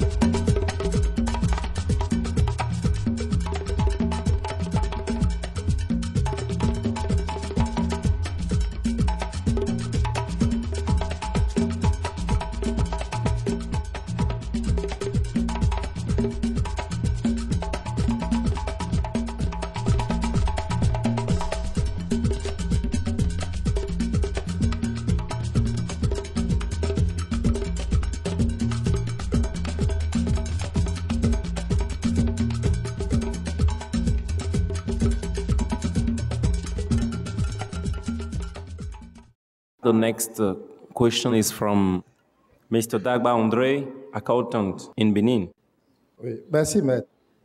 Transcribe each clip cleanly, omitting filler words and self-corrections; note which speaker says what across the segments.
Speaker 1: The next question is from Mr. Dagba André, accountant in Benin.
Speaker 2: Oui, merci, maître.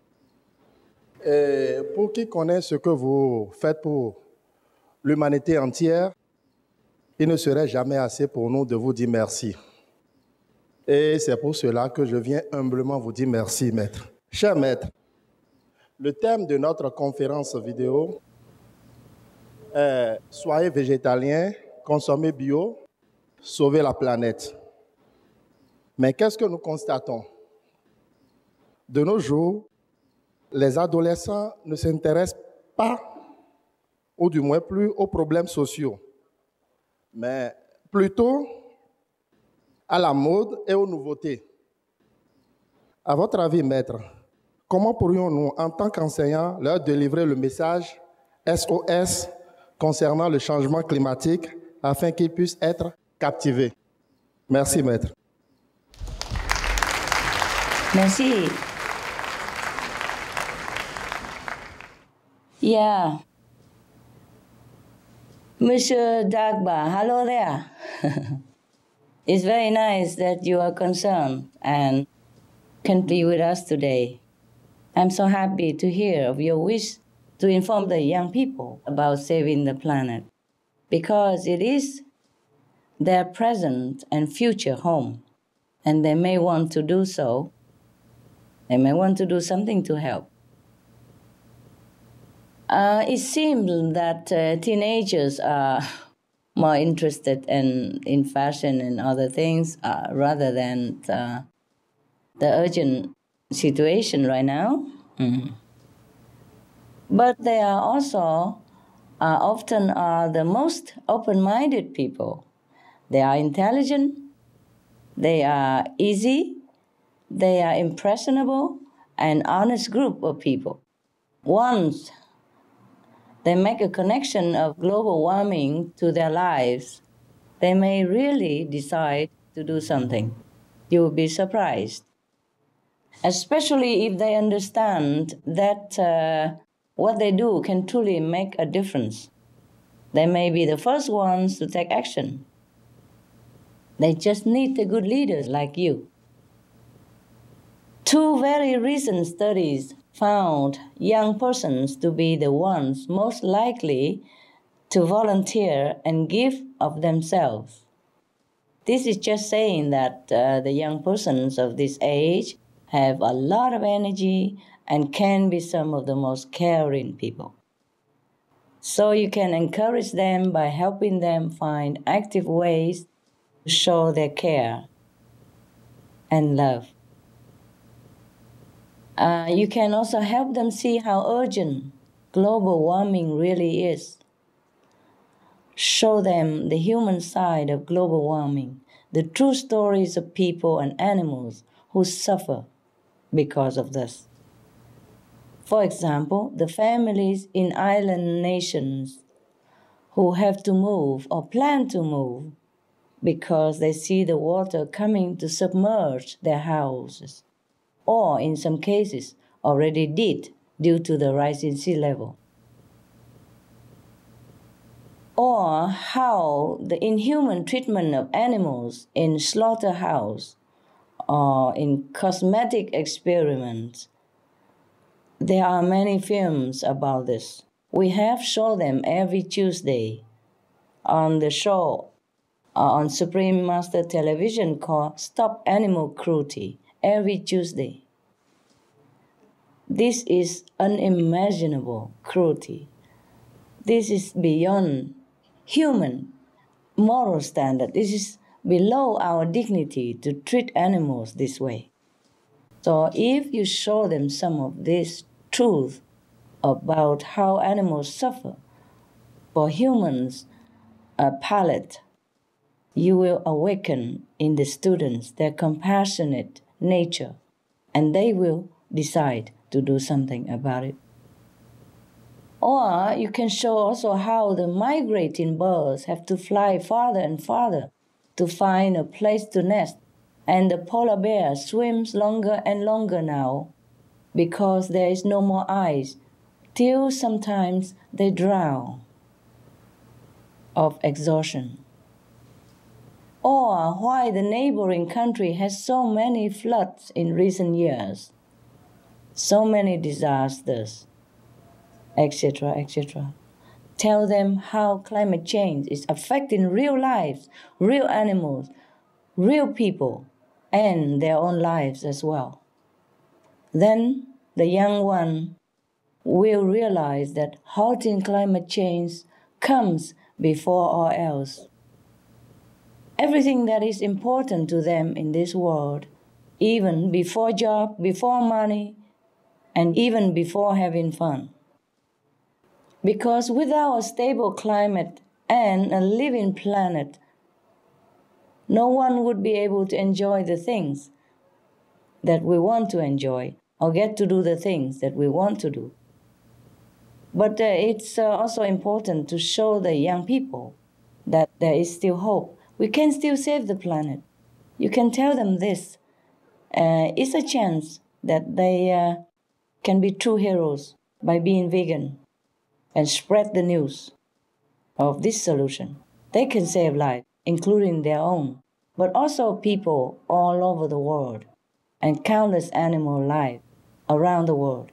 Speaker 2: Et pour qui connaît ce que vous faites pour l'humanité entière, il ne serait jamais assez pour nous de vous dire merci. Et c'est pour cela que je viens humblement vous dire merci, maître. Cher maître, le thème de notre conférence vidéo est « Soyez végétalien, consommez bio, sauvez la planète ». Mais qu'est-ce que nous constatons? De nos jours, les adolescents ne s'intéressent pas, ou du moins plus, aux problèmes sociaux, mais plutôt à la mode et aux nouveautés. À votre avis, maître, comment pourrions-nous, en tant qu'enseignants, leur délivrer le message SOS concernant le changement climatique afin qu'ils puissent être captivés? Merci, maître.
Speaker 3: Merci. Yeah. Monsieur Dagba, hello there. It's very nice that you are concerned and can be with us today. I'm so happy to hear of your wish to inform the young people about saving the planet, because it is their present and future home, and they may want to do so. They may want to do something to help. It seems that teenagers are more interested in fashion and other things rather than the urgent situation right now. Mm-hmm. But they are also often the most open-minded people. They are intelligent, they are easy, they are impressionable, and honest group of people. Once they make a connection of global warming to their lives, they may really decide to do something. You will be surprised, especially if they understand that what they do can truly make a difference. They may be the first ones to take action. They just need the good leaders like you. Two very recent studies found young persons to be the ones most likely to volunteer and give of themselves. This is just saying that the young persons of this age have a lot of energy and can be some of the most caring people. So you can encourage them by helping them find active ways to show their care and love. You can also help them see how urgent global warming really is. Show them the human side of global warming, the true stories of people and animals who suffer because of this. For example, the families in island nations who have to move or plan to move because they see the water coming to submerge their houses, or in some cases already did due to the rising sea level. Or how the inhuman treatment of animals in slaughterhouse or in cosmetic experiments. There are many films about this. We have shown them every Tuesday on the show on Supreme Master Television called Stop Animal Cruelty, every Tuesday. This is unimaginable cruelty. This is beyond human moral standard. This is below our dignity to treat animals this way. So if you show them some of this truth about how animals suffer for humans' palate, you will awaken in the students their compassionate nature, and they will decide to do something about it. Or you can show also how the migrating birds have to fly farther and farther to find a place to nest, and the polar bear swims longer and longer now because there is no more ice, till sometimes they drown of exhaustion. Or why the neighboring country has so many floods in recent years, so many disasters, etc., etc. Tell them how climate change is affecting real lives, real animals, real people, and their own lives as well. Then the young one will realize that halting climate change comes before all else. Everything that is important to them in this world, even before job, before money, and even before having fun. Because without a stable climate and a living planet, no one would be able to enjoy the things that we want to enjoy or get to do the things that we want to do. But it's also important to show the young people that there is still hope. We can still save the planet. You can tell them this. It's a chance that they can be true heroes by being vegan and spread the news of this solution. They can save lives, including their own, but also people all over the world and countless animal lives around the world.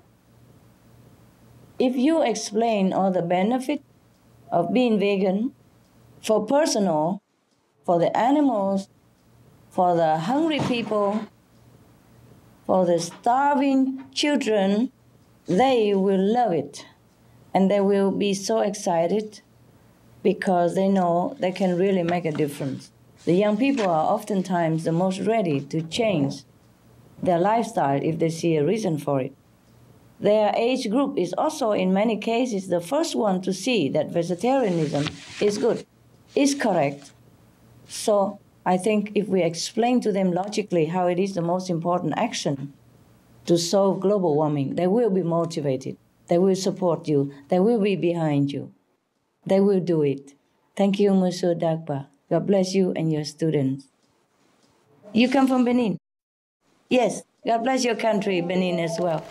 Speaker 3: If you explain all the benefits of being vegan for personal, for the animals, for the hungry people, for the starving children, they will love it. And they will be so excited because they know they can really make a difference. The young people are oftentimes the most ready to change their lifestyle if they see a reason for it. Their age group is also, in many cases, the first one to see that vegetarianism is good, is correct. So I think if we explain to them logically how it is the most important action to solve global warming, they will be motivated. They will support you. They will be behind you. They will do it. Thank you, Monsieur Dagba. God bless you and your students. You come from Benin? Yes. God bless your country, Benin, as well.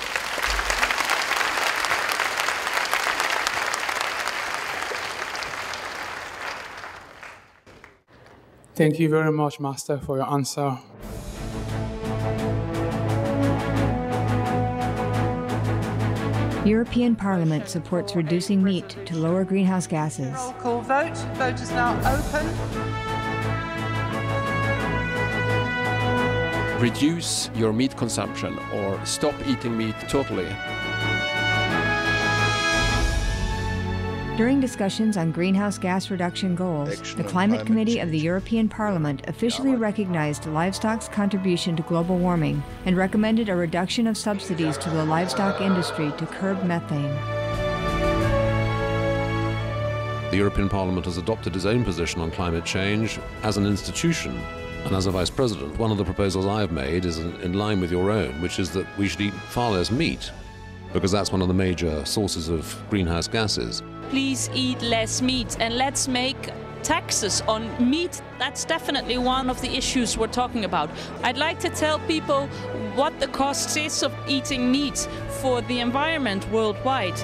Speaker 4: Thank you very much, Master, for your answer.
Speaker 5: European Parliament supports reducing meat to lower greenhouse gases.
Speaker 6: Roll call vote. Vote is now open.
Speaker 7: Reduce your meat consumption or stop eating meat totally.
Speaker 5: During discussions on greenhouse gas reduction goals, the Climate Committee of the European Parliament officially recognized livestock's contribution to global warming and recommended a reduction of subsidies to the livestock industry to curb methane.
Speaker 8: The European Parliament has adopted its own position on climate change as an institution. And as a Vice President, one of the proposals I have made is in line with your own, which is that we should eat far less meat, because that's one of the major sources of greenhouse gases.
Speaker 9: Please eat less meat, and let's make taxes on meat. That's definitely one of the issues we're talking about. I'd like to tell people what the cost is of eating meat for the environment worldwide.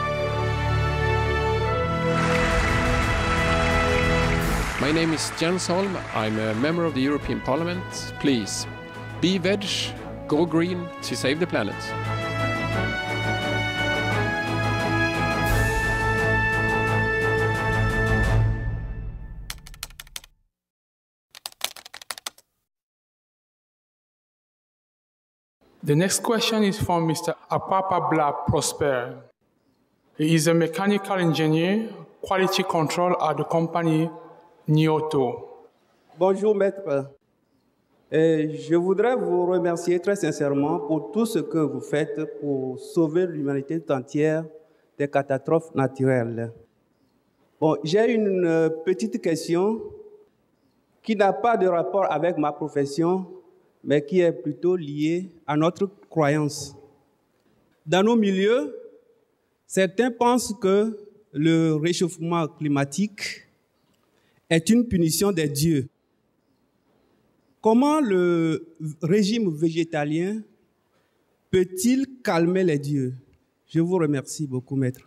Speaker 7: My name is Jens Holm. I'm a member of the European Parliament. Please, be veg, go green to save the planet.
Speaker 4: The next question is from Mr. Apapa Bla Prosper. He is a mechanical engineer, quality control at the company Nioto.
Speaker 10: Bonjour, maître. Je voudrais vous remercier très sincèrement pour tout ce que vous faites pour sauver l'humanité tout entière des catastrophes naturelles. Bon, j'ai une petite question qui n'a pas de rapport avec ma profession, mais qui est plutôt liée à notre croyance. Dans nos milieux, certains pensent que le réchauffement climatique est une punition des dieux. Comment le régime végétalien peut-il calmer les dieux? Je vous remercie beaucoup, maître.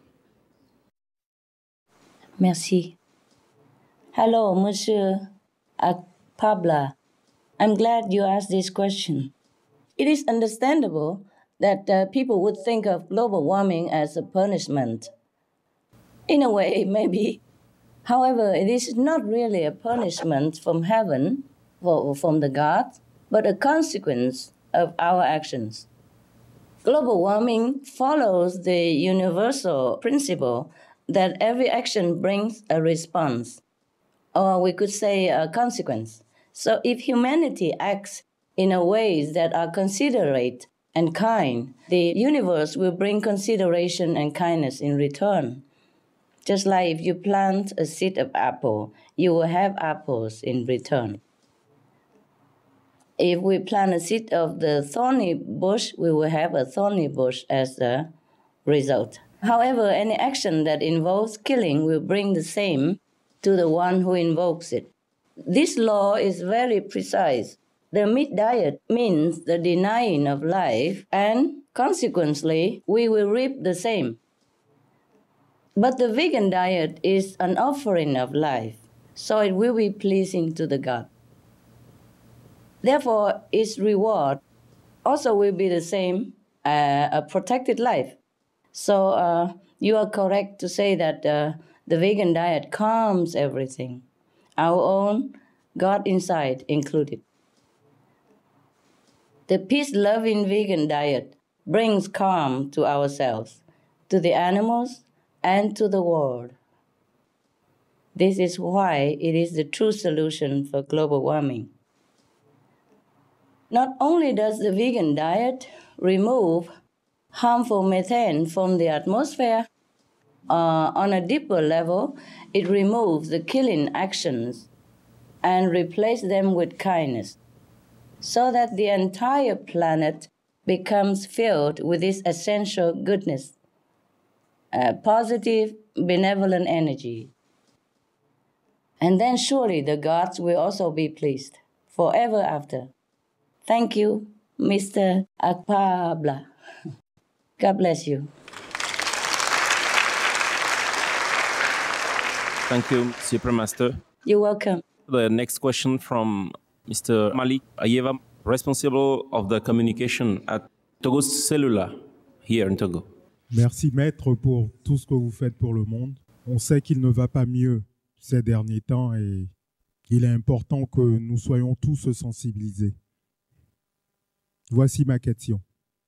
Speaker 3: Merci. Hello, Monsieur Akpabla. I'm glad you asked this question. It is understandable that people would think of global warming as a punishment. In a way, maybe. However, it is not really a punishment from heaven or from the gods, but a consequence of our actions. Global warming follows the universal principle that every action brings a response, or we could say a consequence. So if humanity acts in a ways that are considerate and kind, the universe will bring consideration and kindness in return. Just like if you plant a seed of apple, you will have apples in return. If we plant a seed of the thorny bush, we will have a thorny bush as a result. However, any action that involves killing will bring the same to the one who invokes it. This law is very precise. The meat diet means the denying of life, and consequently, we will reap the same. But the vegan diet is an offering of life, so it will be pleasing to the God. Therefore, its reward also will be the same, a protected life. So you are correct to say that the vegan diet calms everything, our own God inside included. The peace-loving vegan diet brings calm to ourselves, to the animals, and to the world. This is why it is the true solution for global warming. Not only does the vegan diet remove harmful methane from the atmosphere, on a deeper level, it removes the killing actions and replaces them with kindness, so that the entire planet becomes filled with this essential goodness, positive, benevolent energy. And then surely the gods will also be pleased forever after. Thank you, Mr. Akpabla. God bless you.
Speaker 1: Thank you, Supreme Master.
Speaker 3: You're welcome.
Speaker 1: The next question from Mr. Malik Ayeva, responsible of the communication at Togo Cellular, here in Togo.
Speaker 11: Merci, Maître, pour tout ce que vous faites pour le monde. On sait qu'il ne va pas mieux ces derniers temps et il est important que nous soyons tous sensibilisés. Voici ma question.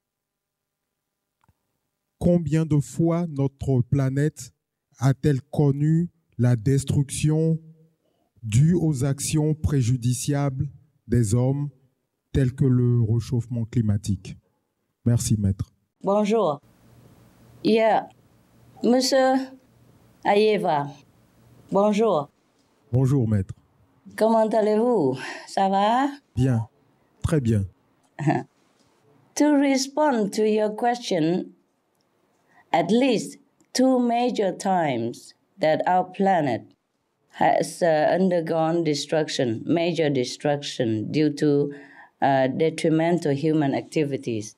Speaker 11: Combien de fois notre planète a-t-elle connu la destruction due aux actions préjudiciables des hommes telles que le réchauffement climatique? Merci, Maître.
Speaker 3: Bonjour. Yeah, Monsieur Ayeva. Bonjour.
Speaker 11: Bonjour, Maître.
Speaker 3: Comment allez-vous? Ça va?
Speaker 11: Bien, très bien.
Speaker 3: To respond to your question, at least 2 major times that our planet has undergone destruction, major destruction due to detrimental human activities.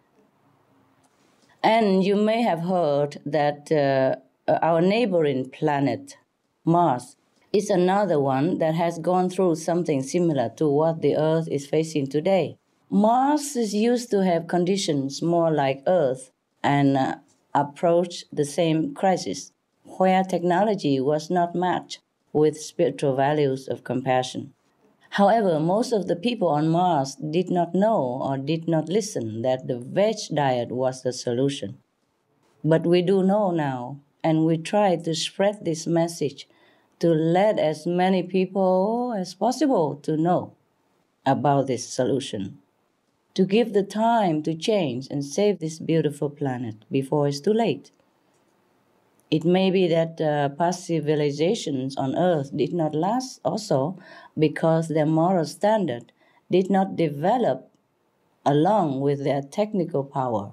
Speaker 3: And you may have heard that our neighboring planet, Mars, is another one that has gone through something similar to what the Earth is facing today. Mars is used to have conditions more like Earth and approach the same crisis, where technology was not matched with spiritual values of compassion. However, most of the people on Mars did not know or did not listen that the veg diet was the solution. But we do know now, and we try to spread this message to let as many people as possible to know. about this solution, to give the time to change and save this beautiful planet before it's too late. It may be that past civilizations on Earth did not last also because their moral standard did not develop along with their technical power.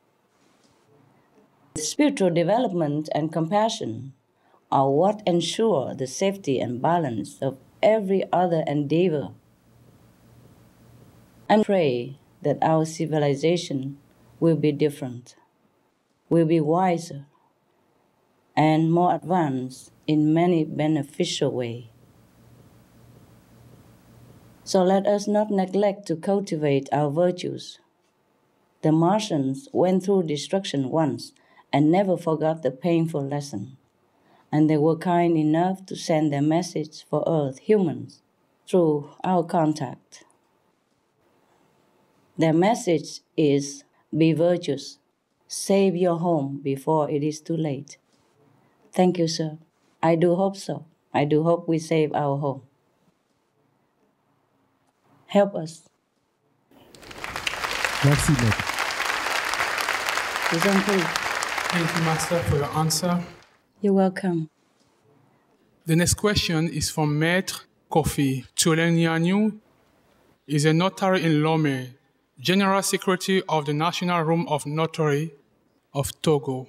Speaker 3: Spiritual development and compassion are what ensure the safety and balance of every other endeavor. I pray that our civilization will be different, will be wiser, and more advanced in many beneficial ways. So let us not neglect to cultivate our virtues. The Martians went through destruction once and never forgot the painful lesson. And they were kind enough to send their message for Earth humans through our contact. Their message is, be virtuous, save your home before it is too late. Thank you, sir. I do hope so. I do hope we save our home. Help us.
Speaker 11: Merci, Maître.
Speaker 4: Thank you, Master, for your answer.
Speaker 3: You're welcome.
Speaker 4: The next question is from Maître Kofi Tsolenyanyu. He's a notary in Lomé, General Secretary of the National Room of Notary of Togo.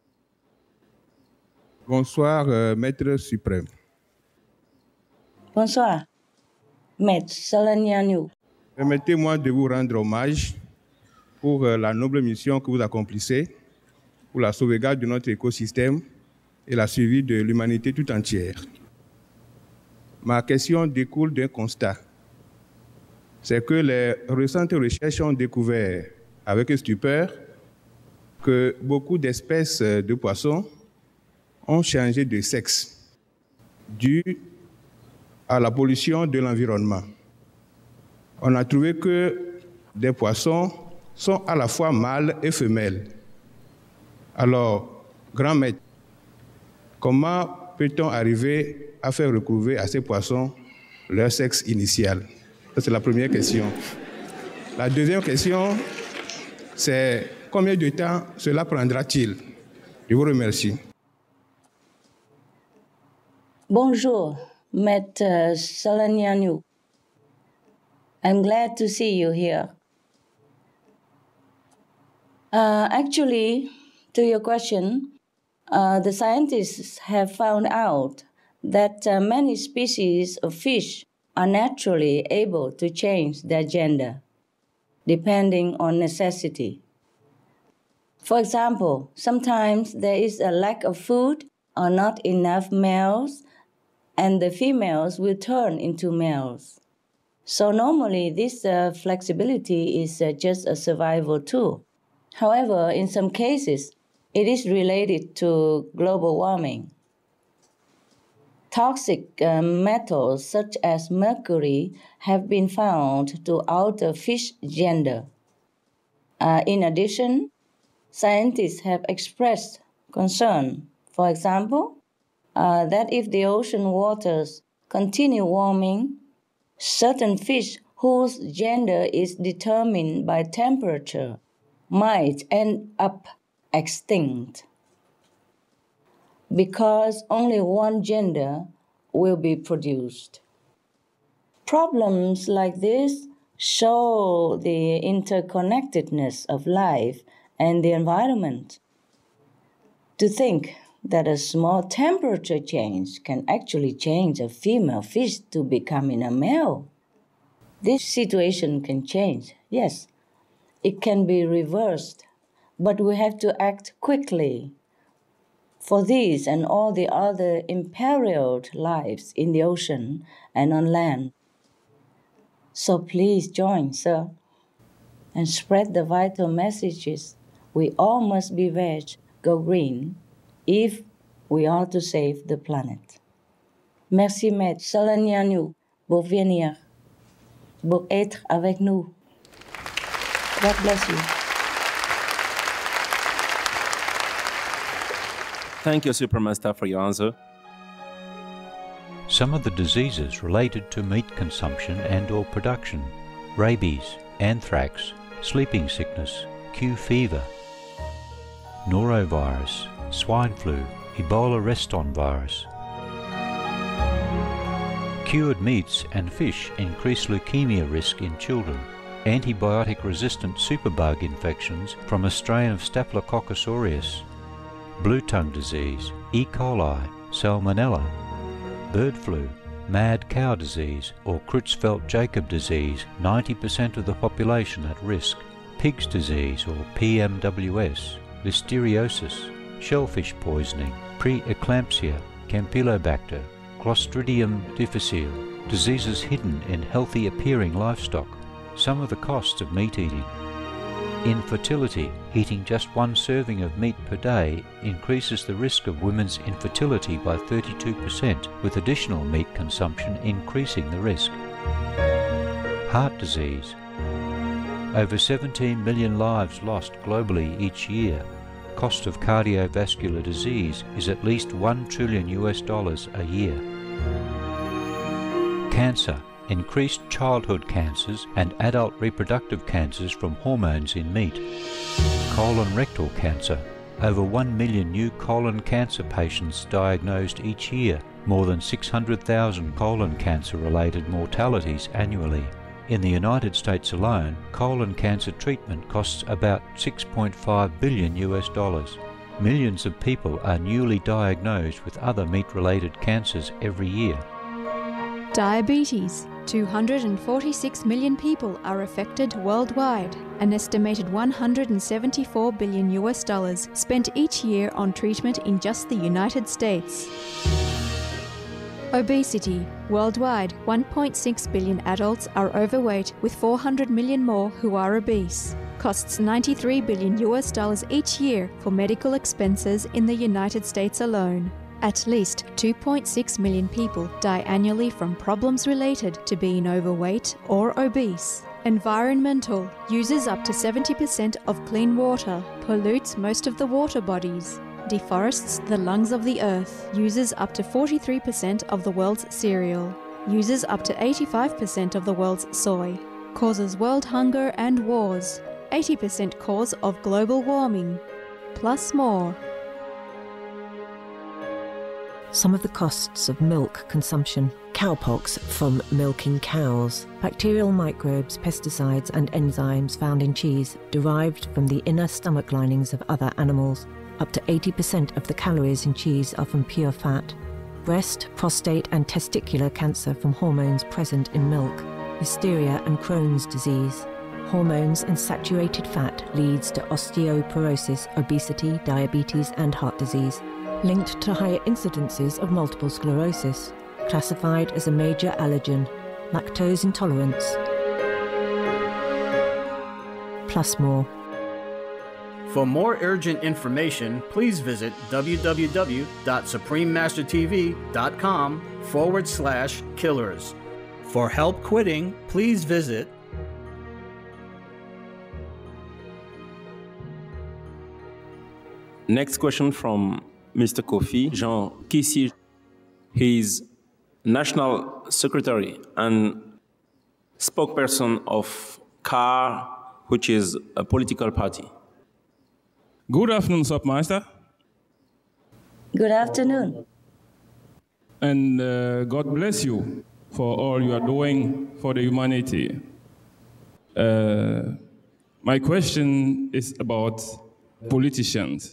Speaker 12: Bonsoir, Maître suprême.
Speaker 3: Bonsoir, Maître Tsolenyanyu.
Speaker 12: Permettez-moi de vous rendre hommage pour la noble mission que vous accomplissez pour la sauvegarde de notre écosystème et la survie de l'humanité tout entière. Ma question découle d'un constat. C'est que les récentes recherches ont découvert avec stupeur que beaucoup d'espèces de poissons ont changé de sexe dû à la pollution de l'environnement. On a trouvé que des poissons sont à la fois mâles et femelles. Alors, grand maître, comment peut-on arriver à faire recouvrer à ces poissons leur sexe initial? Ça, c'est la première question. La deuxième question, c'est combien de temps cela prendra-t-il? Je vous remercie.
Speaker 3: Bonjour, Maître Tsolenyanyu. I'm glad to see you here. Actually, to your question, the scientists have found out that many species of fish are naturally able to change their gender, depending on necessity. For example, sometimes there is a lack of food or not enough males, and the females will turn into males. So normally this flexibility is just a survival tool. However, in some cases, it is related to global warming. Toxic metals such as mercury have been found to alter fish gender. In addition, scientists have expressed concern, for example, that if the ocean waters continue warming, certain fish whose gender is determined by temperature might end up extinct, because only one gender will be produced. Problems like this show the interconnectedness of life and the environment. To think that a small temperature change can actually change a female fish to becoming a male. This situation can change, yes. It can be reversed, but we have to act quickly for these and all the other imperiled lives in the ocean and on land. So please join, sir, and spread the vital messages. We all must be veg, go green, if we are to save the planet. Merci, Maître Tsolenyanyu, pour venir, pour être avec nous. God bless you.
Speaker 1: Thank you, Supermaster, for your answer.
Speaker 13: Some of the diseases related to meat consumption and/or production: rabies, anthrax, sleeping sickness, Q fever, norovirus, swine flu, Ebola Reston virus. Cured meats and fish increase leukemia risk in children. Antibiotic-resistant superbug infections from a strain of Staphylococcus aureus. Blue tongue disease, E. coli, Salmonella. Bird flu, mad cow disease or Creutzfeldt-Jakob disease, 90% of the population at risk. Pig's disease or PMWS, listeriosis, shellfish poisoning, preeclampsia, Campylobacter, Clostridium difficile, diseases hidden in healthy appearing livestock. Some of the costs of meat eating. Infertility. Eating just one serving of meat per day increases the risk of women's infertility by 32%, with additional meat consumption increasing the risk. Heart disease. Over 17 million lives lost globally each year. Cost of cardiovascular disease is at least $1 trillion a year. Cancer. Increased childhood cancers and adult reproductive cancers from hormones in meat. Colon rectal cancer. Over 1 million new colon cancer patients diagnosed each year, more than 600,000 colon cancer-related mortalities annually. In the United States alone, colon cancer treatment costs about $6.5 billion. Millions of people are newly diagnosed with other meat-related cancers every year.
Speaker 14: Diabetes. 246 million people are affected worldwide. An estimated $174 billion spent each year on treatment in just the United States. Obesity. Worldwide, 1.6 billion adults are overweight, with 400 million more who are obese. Costs $93 billion each year for medical expenses in the United States alone. At least 2.6 million people die annually from problems related to being overweight or obese. Environmental. Uses up to 70% of clean water. Pollutes most of the water bodies. Deforests the lungs of the earth. Uses up to 43% of the world's cereal. Uses up to 85% of the world's soy. Causes world hunger and wars. 80% cause of global warming. Plus more.
Speaker 15: Some of the costs of milk consumption: cowpox from milking cows, bacterial microbes, pesticides and enzymes found in cheese derived from the inner stomach linings of other animals. Up to 80% of the calories in cheese are from pure fat. Breast, prostate and testicular cancer from hormones present in milk. Hysteria and Crohn's disease. Hormones and saturated fat leads to osteoporosis, obesity, diabetes and heart disease. Linked to higher incidences of multiple sclerosis, classified as a major allergen, lactose intolerance. Plus more.
Speaker 16: For more urgent information, please visit www.suprememastertv.com/killers. For help quitting, please visit
Speaker 1: Next question from Mr. Kofi Jean Kissi. He is National Secretary and spokesperson of CAR, which is a political party.
Speaker 17: Good afternoon, Submaster.
Speaker 3: Good afternoon.
Speaker 17: And God bless you for all you are doing for the humanity. My question is about politicians.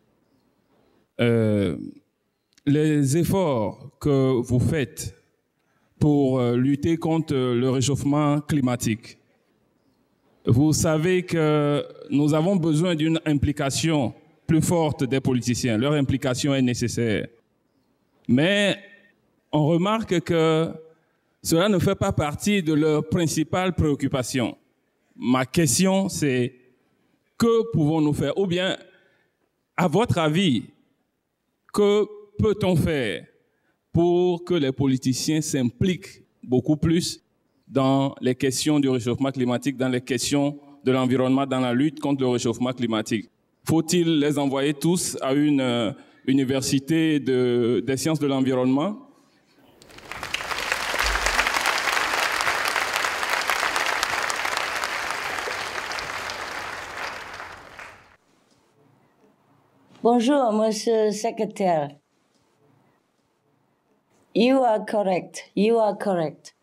Speaker 17: Les efforts que vous faites pour lutter contre le réchauffement climatique, vous savez que nous avons besoin d'une implication plus forte des politiciens. Leur implication est nécessaire. Mais on remarque que cela ne fait pas partie de leurs principales préoccupations. Ma question, c'est que pouvons-nous faire? Ou bien, à votre avis, que peut-on faire pour que les politiciens s'impliquent beaucoup plus dans les questions du réchauffement climatique, dans les questions de l'environnement, dans la lutte contre le réchauffement climatique? Faut-il les envoyer tous à une université des sciences de l'environnement?
Speaker 3: Bonjour, Monsieur Secrétaire. You are correct. You are correct.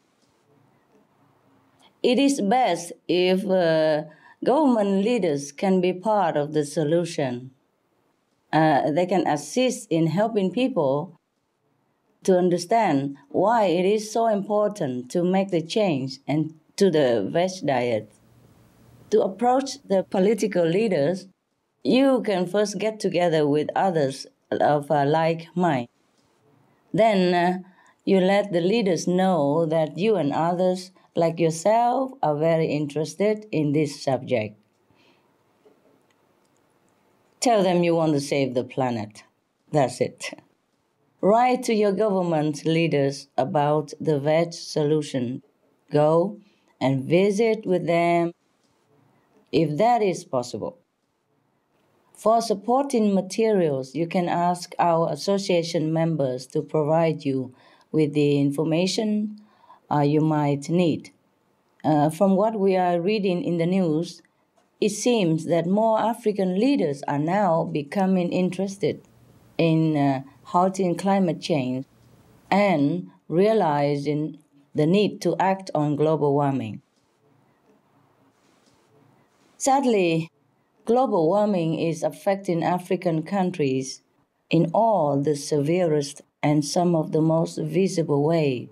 Speaker 3: It is best if government leaders can be part of the solution. They can assist in helping people to understand why it is so important to make the change and to the veg diet. To approach the political leaders, you can first get together with others of like mind. Then you let the leaders know that you and others like yourself are very interested in this subject. Tell them you want to save the planet. That's it. Write to your government leaders about the veg solution. Go and visit with them if that is possible. For supporting materials, you can ask our association members to provide you with the information you might need. From what we are reading in the news, it seems that more African leaders are now becoming interested in halting climate change and realizing the need to act on global warming. Sadly, global warming is affecting African countries in all the severest and some of the most visible ways.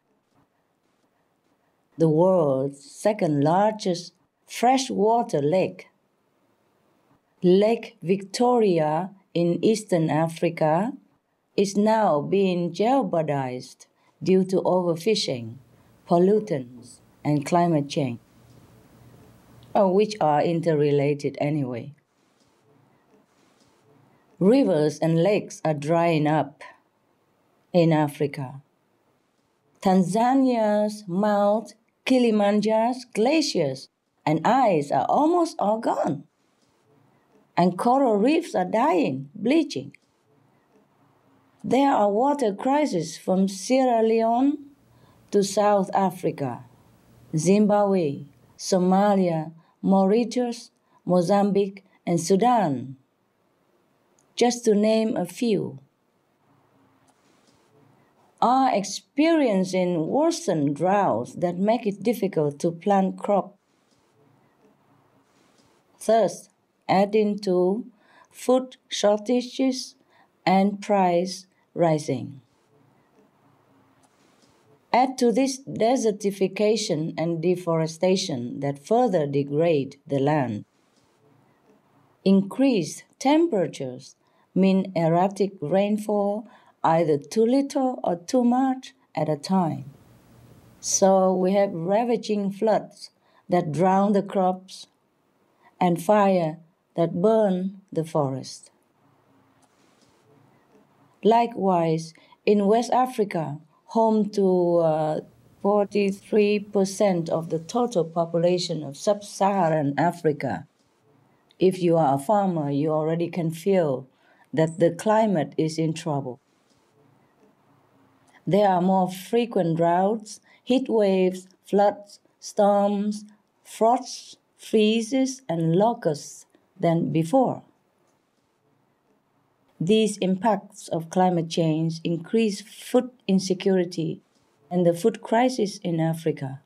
Speaker 3: The world's second largest freshwater lake, Lake Victoria in Eastern Africa, is now being jeopardized due to overfishing, pollutants, and climate change, which are interrelated anyway. Rivers and lakes are drying up in Africa. Tanzania's Mount Kilimanjaro's glaciers and ice are almost all gone. And coral reefs are dying, bleaching. There are water crises from Sierra Leone to South Africa, Zimbabwe, Somalia, Mauritius, Mozambique, and Sudan, just to name a few, are experiencing worsened droughts that make it difficult to plant crops, thus adding to food shortages and price rising. Add to this desertification and deforestation that further degrade the land. Increased temperatures mean erratic rainfall, either too little or too much at a time. So we have ravaging floods that drown the crops and fire that burn the forest. Likewise, in West Africa, home to 43% of the total population of sub-Saharan Africa, if you are a farmer, you already can feel that the climate is in trouble. There are more frequent droughts, heat waves, floods, storms, frosts, freezes, and locusts than before. These impacts of climate change increase food insecurity and the food crisis in Africa.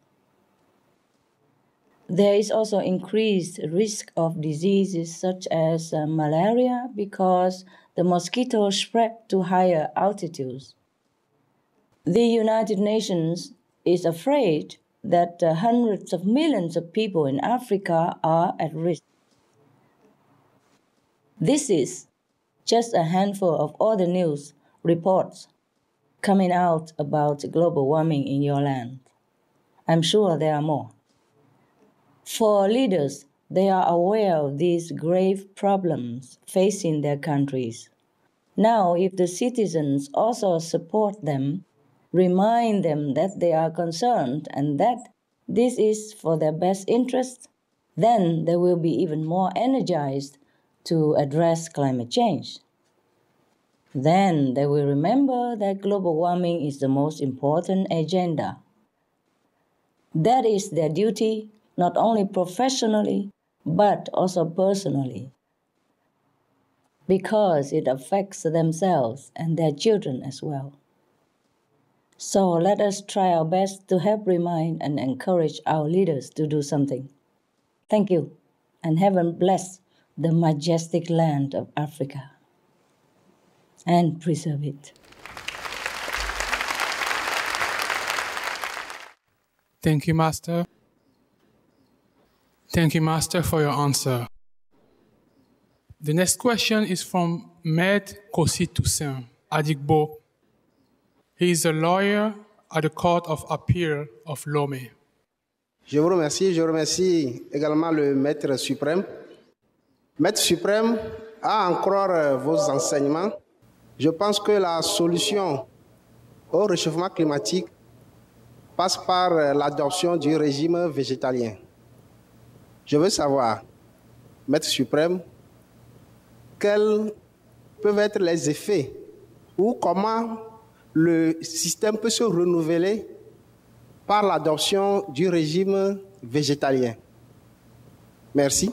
Speaker 3: There is also increased risk of diseases such as malaria because the mosquitoes spread to higher altitudes. The United Nations is afraid that hundreds of millions of people in Africa are at risk. This is just a handful of all the news reports coming out about global warming in your land. I'm sure there are more. For leaders, they are aware of these grave problems facing their countries. Now, if the citizens also support them, remind them that they are concerned and that this is for their best interest, then they will be even more energized to address climate change. Then they will remember that global warming is the most important agenda. That is their duty, not only professionally, but also personally. because it affects themselves and their children as well. So let us try our best to help remind and encourage our leaders to do something. Thank you, and heaven bless the majestic land of Africa and preserve it.
Speaker 4: Thank you, Master. Thank you, Master, for your answer. The next question is from Maître Kossi Toussaint Adigbo. He is a lawyer at the Court of Appeal of Lomé.
Speaker 18: Je vous remercie. Je remercie également le Maître suprême. Maître suprême, à en croire vos enseignements, je pense que la solution au réchauffement climatique passe par l'adoption du régime végétalien. Je veux savoir, Maître suprême, quels peuvent être les effets ou comment le système peut se renouveler par l'adoption du régime végétalien. Merci.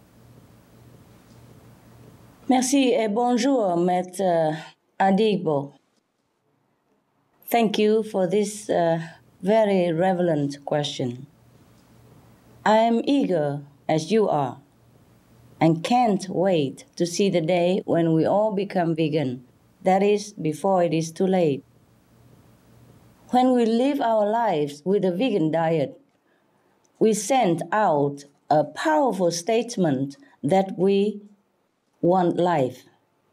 Speaker 3: Merci et bonjour, Maître Adigbo. Thank you for this very relevant question. I am eager, as you are, and can't wait to see the day when we all become vegan. That is, before it is too late. When we live our lives with a vegan diet, we send out a powerful statement that we want life.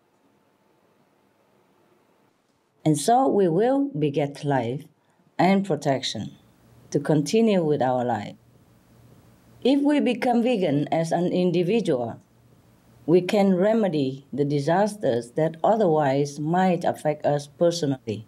Speaker 3: And so we will beget life and protection to continue with our life. If we become vegan as an individual, we can remedy the disasters that otherwise might affect us personally.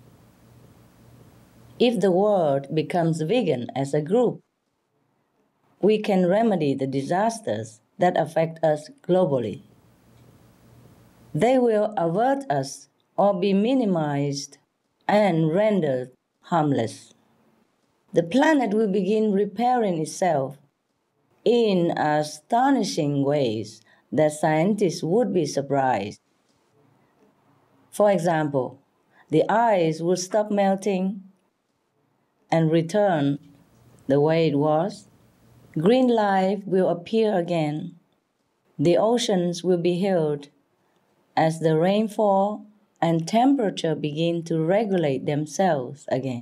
Speaker 3: If the world becomes vegan as a group, we can remedy the disasters that affect us globally. They will avert us or be minimized and rendered harmless. The planet will begin repairing itself in astonishing ways that scientists would be surprised. For example, the ice will stop melting and return the way it was. Green life will appear again. The oceans will be healed as the rainfall and temperature begin to regulate themselves again.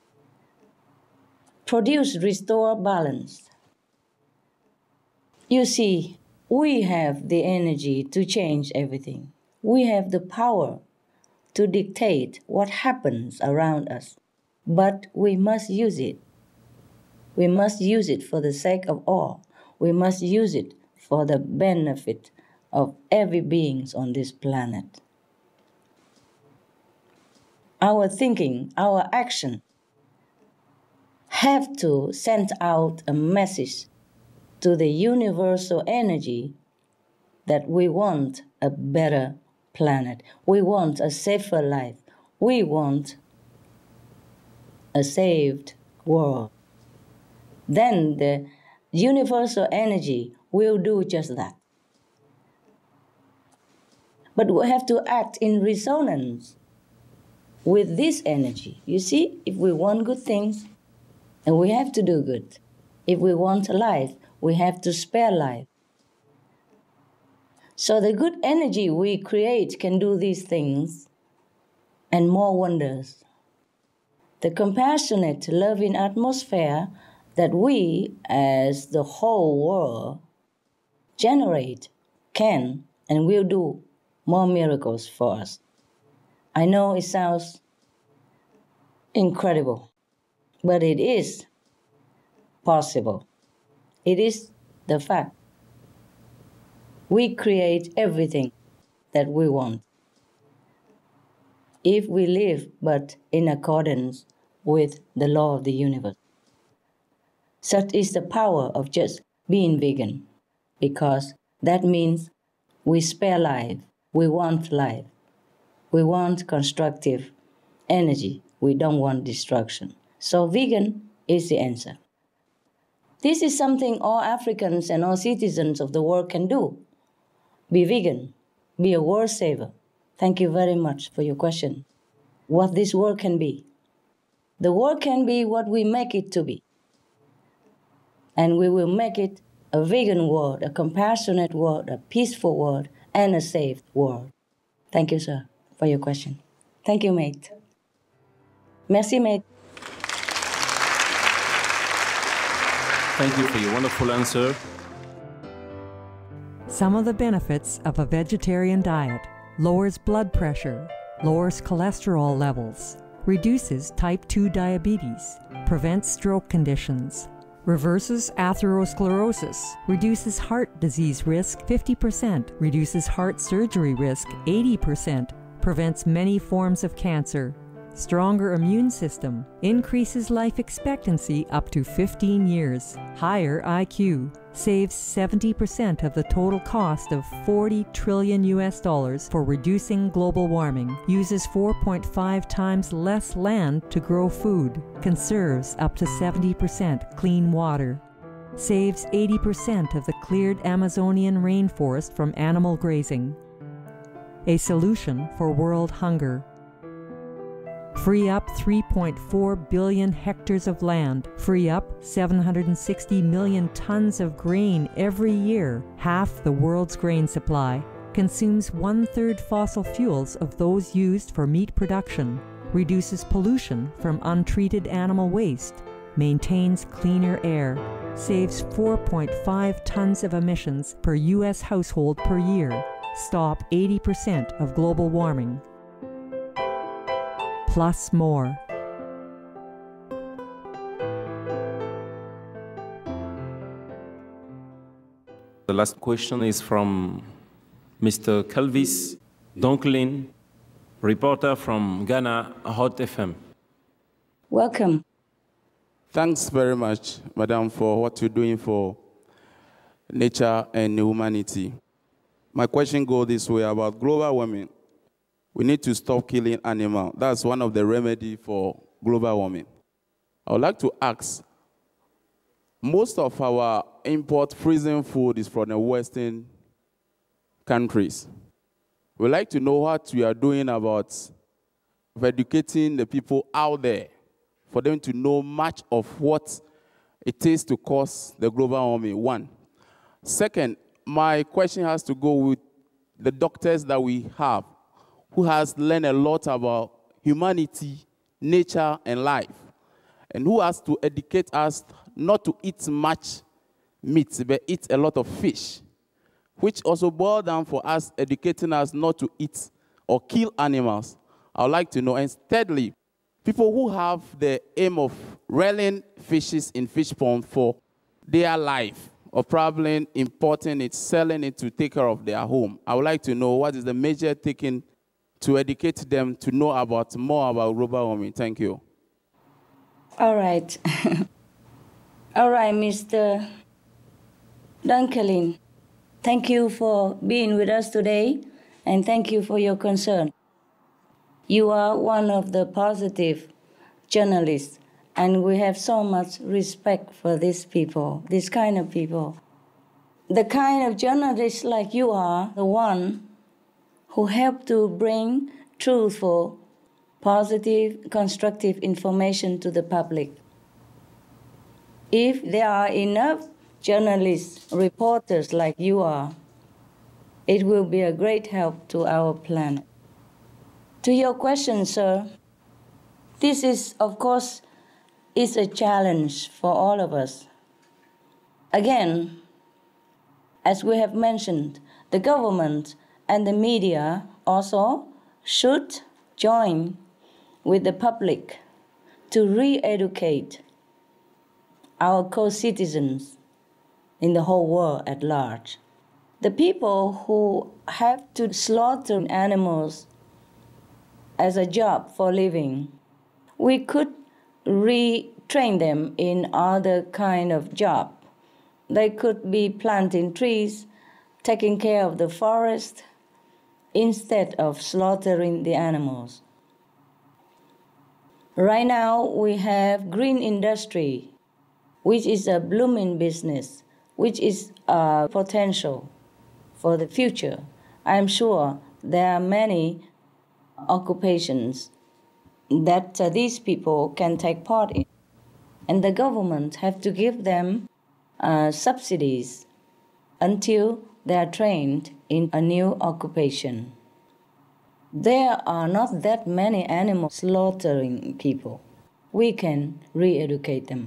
Speaker 3: Produce restore balance. You see, we have the energy to change everything. We have the power to dictate what happens around us, but we must use it. We must use it for the sake of all. We must use it for the benefit of every being on this planet. Our thinking, our action have to send out a message to the universal energy that we want a better planet. We want a safer life. We want a saved world. Then the universal energy will do just that. But we have to act in resonance with this energy. You see, if we want good things, and we have to do good. If we want life, we have to spare life. So the good energy we create can do these things and more wonders. The compassionate, loving atmosphere that we, as the whole world, generate can and will do more miracles for us. I know it sounds incredible, but it is possible. It is the fact. We create everything that we want if we live but in accordance with the law of the universe. Such is the power of just being vegan, because that means we spare life, we want life, we want constructive energy, we don't want destruction. So vegan is the answer. This is something all Africans and all citizens of the world can do. Be vegan be a world saver. Thank you very much for your question. What this world can be. The world can be what we make it to be. And we will make it a vegan world, a compassionate world, a peaceful world, and a safe world. Thank you, sir, for your question. Thank you, mate. Merci, mate.
Speaker 1: Thank you for your wonderful answer.
Speaker 19: Some of the benefits of a vegetarian diet: lowers blood pressure, lowers cholesterol levels, reduces type 2 diabetes, prevents stroke conditions, reverses atherosclerosis, reduces heart disease risk 50%, reduces heart surgery risk 80%, prevents many forms of cancer, stronger immune system, increases life expectancy up to 15 years, higher IQ, saves 70% of the total cost of $40 trillion for reducing global warming, uses 4.5 times less land to grow food, conserves up to 70% clean water, saves 80% of the cleared Amazonian rainforest from animal grazing. A solution for world hunger. Free up 3.4 billion hectares of land, free up 760 million tons of grain every year, half the world's grain supply, consumes 1/3 fossil fuels of those used for meat production, reduces pollution from untreated animal waste, maintains cleaner air, saves 4.5 tons of emissions per U.S. household per year, stop 80% of global warming. Plus more.
Speaker 1: The last question is from Mr. Kelvis Donklin, reporter from Ghana Hot FM.
Speaker 3: Welcome.
Speaker 20: Thanks very much, Madam, for what you're doing for nature and humanity. My question goes this way about global warming. We need to stop killing animals. That's one of the remedies for global warming. I would like to ask, most of our import frozen food is from the Western countries. We'd like to know what we are doing about educating the people out there for them to know much of what it takes to cause the global warming, one. Second, my question has to go with the doctors that we have, who has learned a lot about humanity, nature, and life, and who has to educate us not to eat much meat, but eat a lot of fish, which also boils down for us, educating us not to eat or kill animals. I would like to know. And thirdly, people who have the aim of rearing fishes in fish pond for their life, or probably importing it, selling it to take care of their home. I would like to know what is the measure taken to educate them to know about more about global warming. Thank you.
Speaker 3: All right. All right, Mr. Dunkelin. Thank you for being with us today, and thank you for your concern. You are one of the positive journalists, and we have so much respect for these people, this kind of people. The kind of journalists like you are the one who help to bring truthful, positive, constructive information to the public. If there are enough journalists, reporters like you are, it will be a great help to our planet. To your question, sir, this is, of course, is a challenge for all of us. Again, as we have mentioned, the government and the media also should join with the public to re-educate our co-citizens in the whole world at large. The people who have to slaughter animals as a job for living, we could retrain them in other kind of job. They could be planting trees, taking care of the forest, instead of slaughtering the animals. Right now, we have green industry, which is a blooming business, which is a potential for the future. I'm sure there are many occupations that these people can take part in. And the government have to give them subsidies until they are trained in a new occupation. There are not that many animal slaughtering people. We can re-educate them.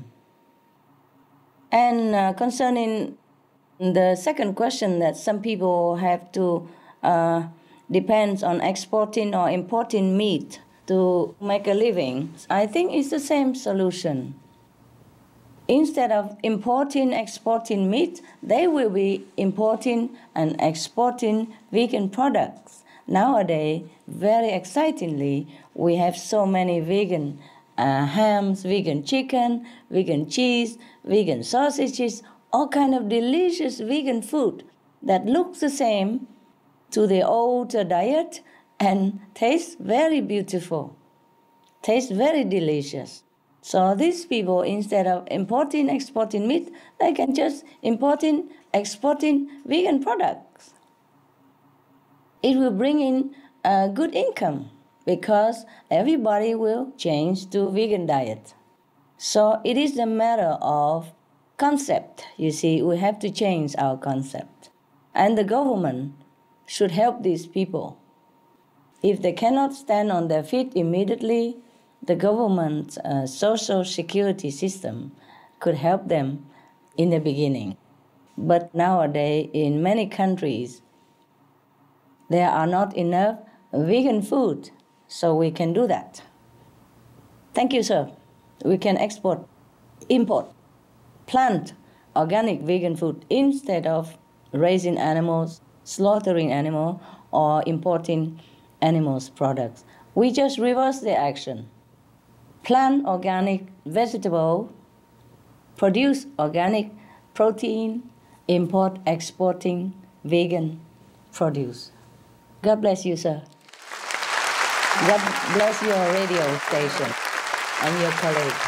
Speaker 3: And concerning the second question that some people have to depend on exporting or importing meat to make a living, I think it's the same solution. Instead of importing, exporting meat, they will be importing and exporting vegan products. Nowadays, very excitingly, we have so many vegan hams, vegan chicken, vegan cheese, vegan sausages, all kind of delicious vegan food that looks the same to the old diet and tastes very beautiful, tastes very delicious. So these people, instead of importing, exporting meat, they can just importing, exporting vegan products. It will bring in a good income because everybody will change to vegan diet. So it is a matter of concept. You see, we have to change our concept. And the government should help these people. If they cannot stand on their feet immediately, the government's social security system could help them in the beginning. But nowadays, in many countries, there are not enough vegan food, so we can do that. Thank you, sir. We can import, plant organic vegan food instead of raising animals, slaughtering animals, or importing animals' products. We just reverse the action. Plant organic vegetable, produce organic protein, import, exporting vegan produce. God bless you, sir. God bless your radio station and your colleagues.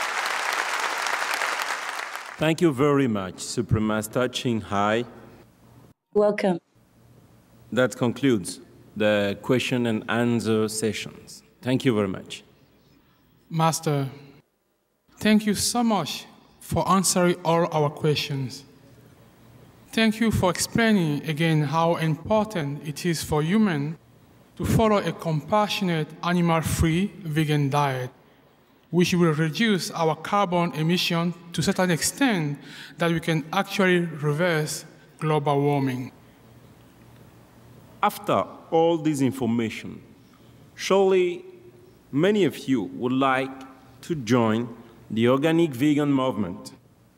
Speaker 1: Thank you very much, Supreme Master Ching Hai.
Speaker 3: Welcome.
Speaker 1: That concludes the question and answer sessions. Thank you very much.
Speaker 4: Master, thank you so much for answering all our questions. Thank you for explaining again how important it is for humans to follow a compassionate, animal-free vegan diet, which will reduce our carbon emission to such an extent that we can actually reverse global warming.
Speaker 1: After all this information, surely many of you would like to join the organic vegan movement.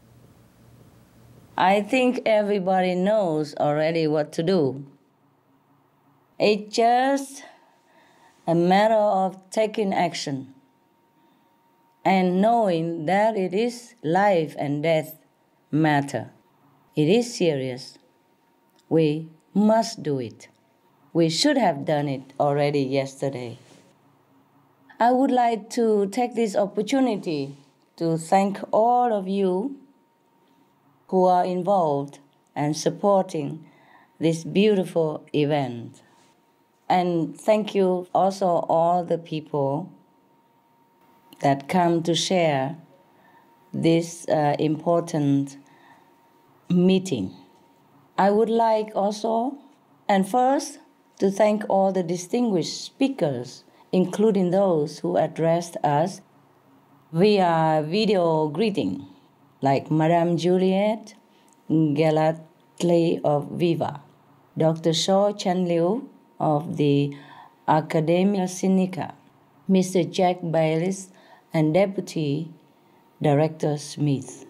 Speaker 3: I think everybody knows already what to do. It's just a matter of taking action and knowing that it is life and death matter. It is serious. We must do it. We should have done it already yesterday. I would like to take this opportunity to thank all of you who are involved and supporting this beautiful event. And thank you also all the people that come to share this important meeting. I would like also, and first, to thank all the distinguished speakers, including those who addressed us via video greeting, like Madame Juliette Galatly of Viva, Dr. Shaw Chan Liu of the Academia Sinica, Mr. Jack Bayliss, and Deputy Director Smith.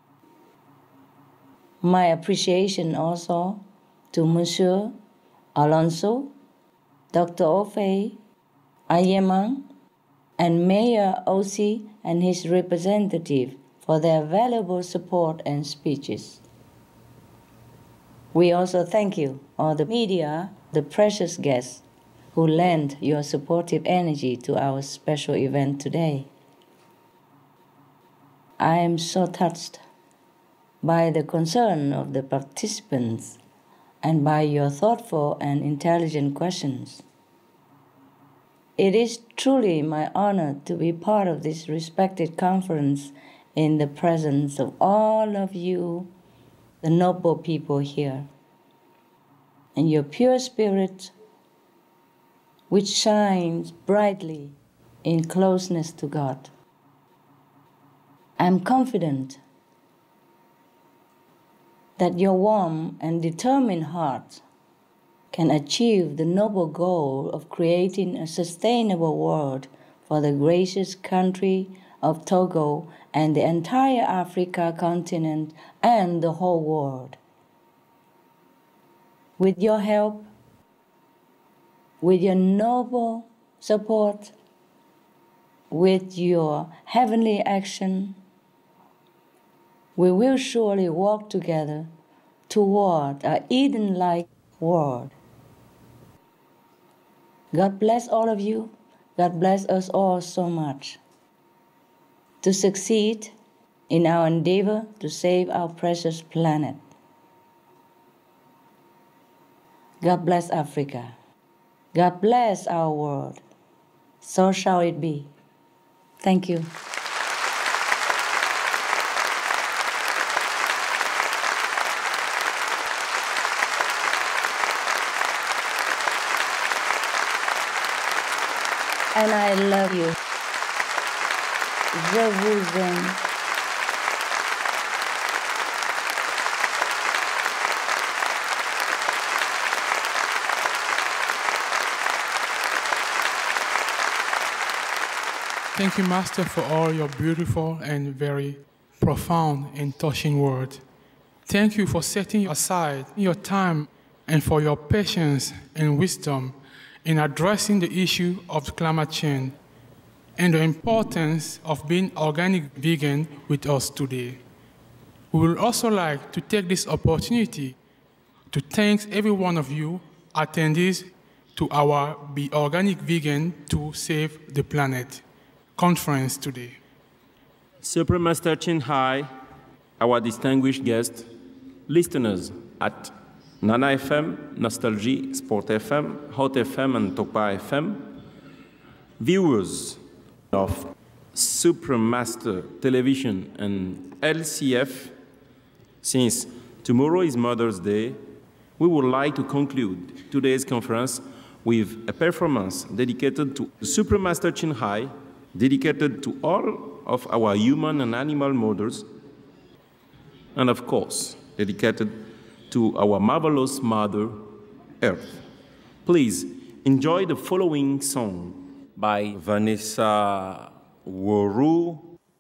Speaker 3: My appreciation also to Monsieur Alonso, Dr. Ofei, Ayemang, and Mayor Osi and his representative for their valuable support and speeches. We also thank you, all the media, the precious guests who lent your supportive energy to our special event today. I am so touched by the concern of the participants and by your thoughtful and intelligent questions. It is truly my honor to be part of this respected conference in the presence of all of you, the noble people here, and your pure spirit, which shines brightly in closeness to God. I am confident that your warm and determined heart can achieve the noble goal of creating a sustainable world for the gracious country of Togo and the entire Africa continent and the whole world. With your help, with your noble support, with your heavenly action, we will surely walk together toward an Eden-like world. God bless all of you. God bless us all so much. To succeed in our endeavor to save our precious planet. God bless Africa. God bless our world. So shall it be. Thank you. And I love you. Je vous aime.
Speaker 4: Thank you, Master, for all your beautiful and very profound and touching words. Thank you for setting aside your time and for your patience and wisdom in addressing the issue of climate change and the importance of being organic vegan with us today. We would also like to take this opportunity to thank every one of you attendees to our Be Organic Vegan to Save the Planet conference today.
Speaker 1: Supreme Master Chin Hai, our distinguished guests, listeners at Nana FM, Nostalgie, Sport FM, Hot FM, and Tokpa FM, viewers of Supreme Master Television and LCF, since tomorrow is Mother's Day, we would like to conclude today's conference with a performance dedicated to Supreme Master Chin Hai, dedicated to all of our human and animal mothers, and of course, dedicated to our marvelous Mother Earth. Please enjoy the following song by Vanessa Woru.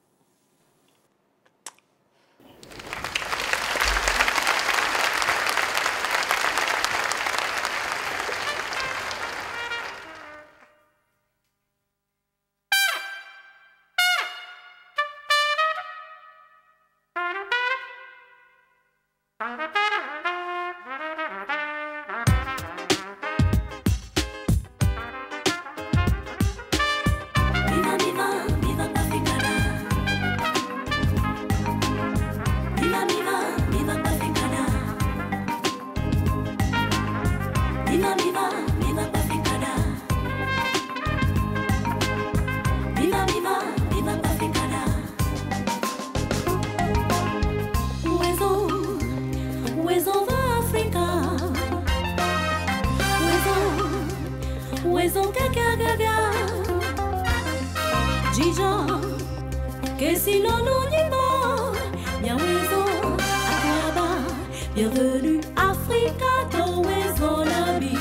Speaker 21: Bienvenue Africa, Towezo Nabi,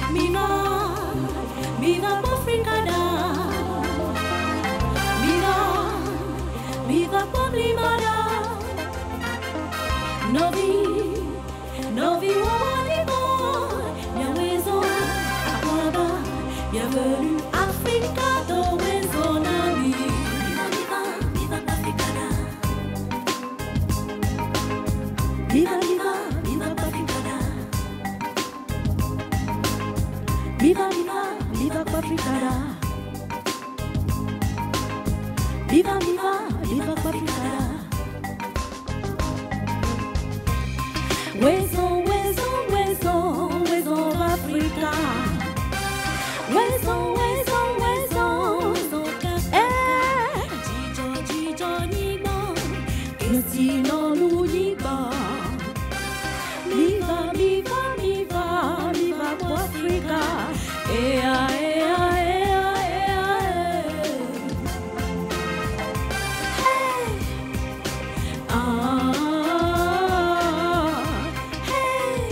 Speaker 21: Miva Africada, Miva Poblimada, Novi Wawanibo, Yawezo, Akwaba, bienvenue Africa, Towezo Nabi, Miva Africada, Viva Africada, Viva Africada, Viva Africada. Wezo, destino l'unico. Viva, viva, viva, viva Africa. Ea, ea, ea, ea, hey. Ah, hey.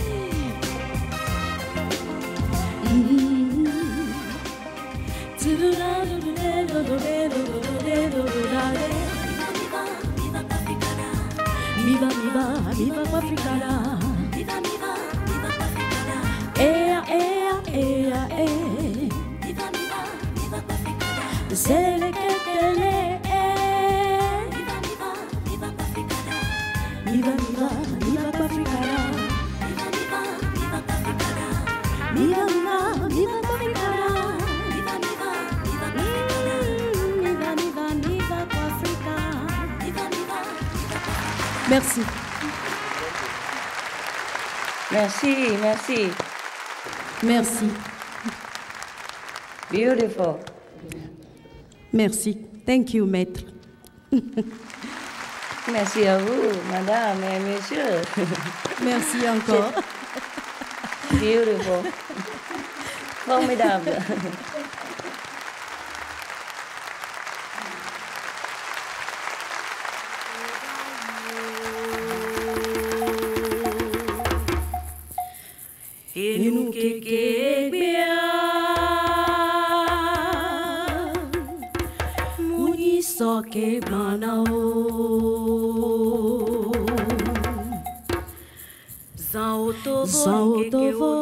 Speaker 21: Viva, viva, viva Africana. Viva, viva, viva Africana. Ea, ea, ea, ea. Viva, viva, viva Africana. C'est le ketele. Viva, viva, viva Africana. Viva, viva, viva Africana. Viva, viva, viva Africana. Viva, viva, viva Africana. Viva, viva, viva Africana. Viva, viva, viva Africa. Viva, viva. Merci.
Speaker 3: Merci, merci.
Speaker 21: Merci.
Speaker 3: Beautiful.
Speaker 21: Merci. Thank you, maître.
Speaker 3: Merci à vous, madame et messieurs.
Speaker 21: Merci encore.
Speaker 3: Beautiful. Formidable.
Speaker 21: Soke blana o Zautovo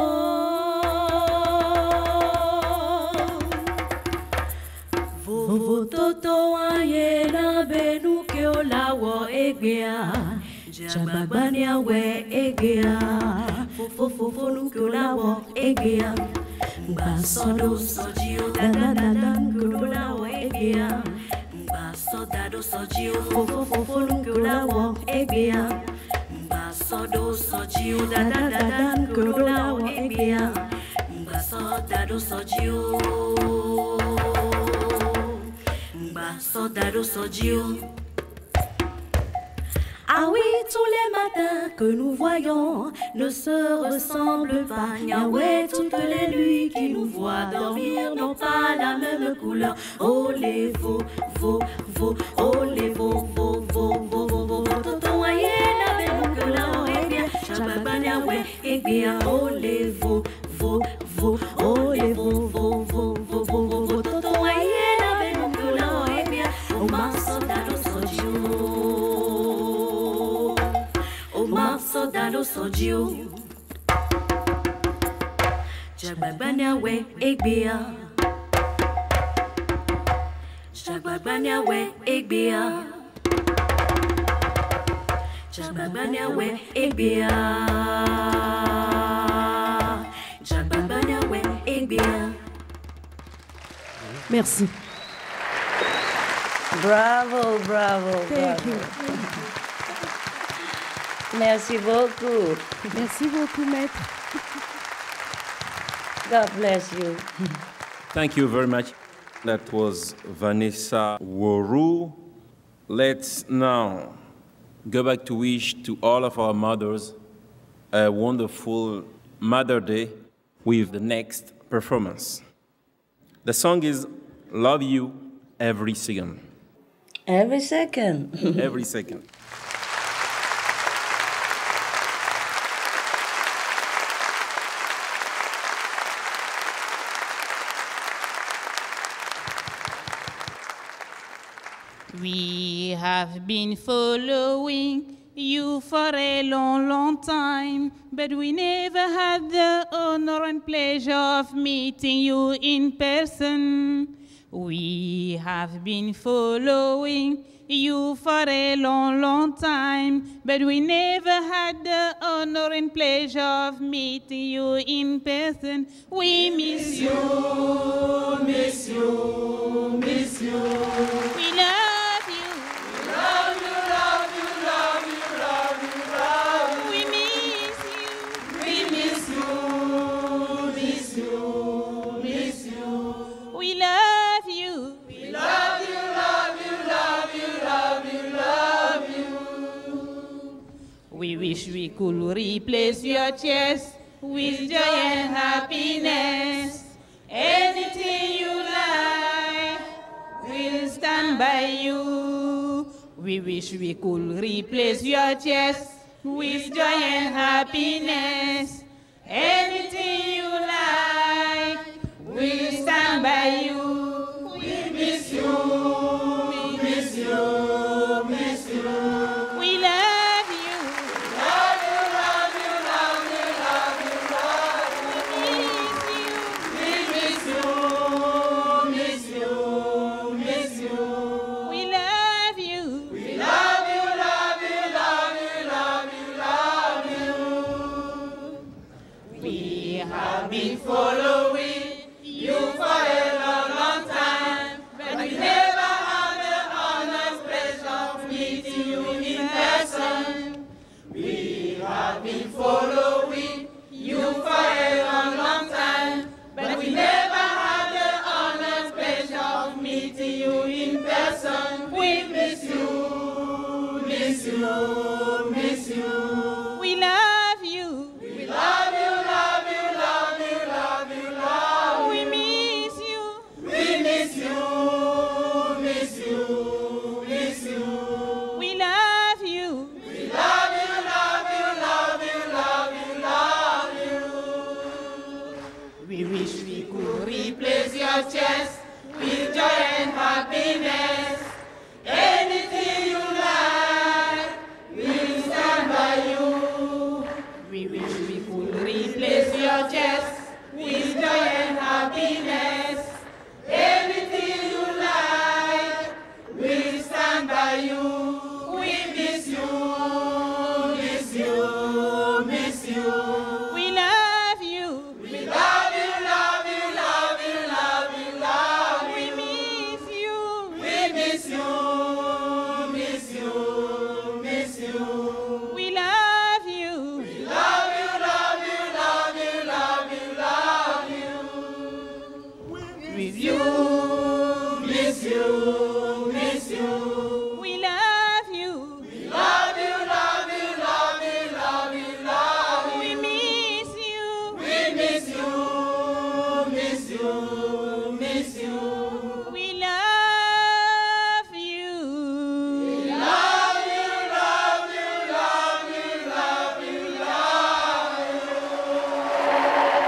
Speaker 21: Vovo toto ayena benu ke olawo egbea Jabagbania we egbea Fofofo nu ke olawo egbea Basodo sojio dandandan ke olawo egbea Soldado sojio fofofo nkulawo egbea Mbasodo sojio dadadadan nkulawo egbea Mbasoldado sojio Mbasoldado sojio. Ah oui, tous les matins que nous voyons ne se ressemblent pas. Yahweh, toutes les nuits qui nous voient dormir n'ont pas la même couleur. Oh les veaux, oh les veaux, tonton ayé la belle que la oreille bien. Chababa Yahweh, et bien, oh les veaux, oh les veaux, tonton ayé la belle que la oreille bien. Oh ma soldado sodio. Soldado sodio Jagbagania we egbea Jagbagania we egbea Jagbagania we egbea Jagbagania we egbea. Merci.
Speaker 3: Bravo, bravo.
Speaker 21: Thank
Speaker 3: bravo.
Speaker 21: you.
Speaker 3: Merci beaucoup.
Speaker 21: Merci beaucoup, maître.
Speaker 3: God bless you.
Speaker 1: Thank you very much. That was Vanessa Woru. Let's now go back to wish to all of our mothers a wonderful Mother Day with the next performance. The song is Love You Every Second.
Speaker 3: Every second.
Speaker 1: Every second.
Speaker 2: We have been following you for a long, long time, but we never had the honor and pleasure of meeting you in person. We have been following you for a long, long time, but we never had the honor and pleasure of meeting you in person. We miss you, miss you, miss you. We love you. Love you, love you, love you, love you, love you. We miss you. We miss you, miss you, miss you. We love you. We love you, love you, love you, love you, love you. We wish we could replace your chest with joy and happiness. Anything you like, we'll stand by you. We wish we could replace your chest with joy and happiness. Anything you like, we'll stand by you. We miss you, we miss you, miss you. We love you. Love you, love you, love you, love you, love you. We miss you, miss you, miss you. We love you. We love you, love you, love you, love you, love you. We have been following you for a long, long time, but we never had the honest pleasure of meeting you in person. We have been following you for a long, long time, but we never had the honest pleasure of meeting you in person. We miss you, miss you, miss you. We love you. We love you, love you, love you, love you, love you. We miss you. We miss you, miss you, miss you. We love you. We love you, love you, love you, love you, love you. We wish we could replace your chest with joy and happiness. Anything you like, we'll stand by you. We wish we could replace your chest with joy and happiness. Anything you like, we'll stand by you. We miss you, miss you, miss you. We love you. We love you, love you, love you, love you, love you. We miss you. We miss you, miss you, miss you. We love you. We love you, love you, love you, love you, love you. With you, miss you, miss you. We love you. We love you, love you, love you, love you, love you. We miss you. We miss you, miss you, miss you. We love you. We love you, love you, love you, love you, love you.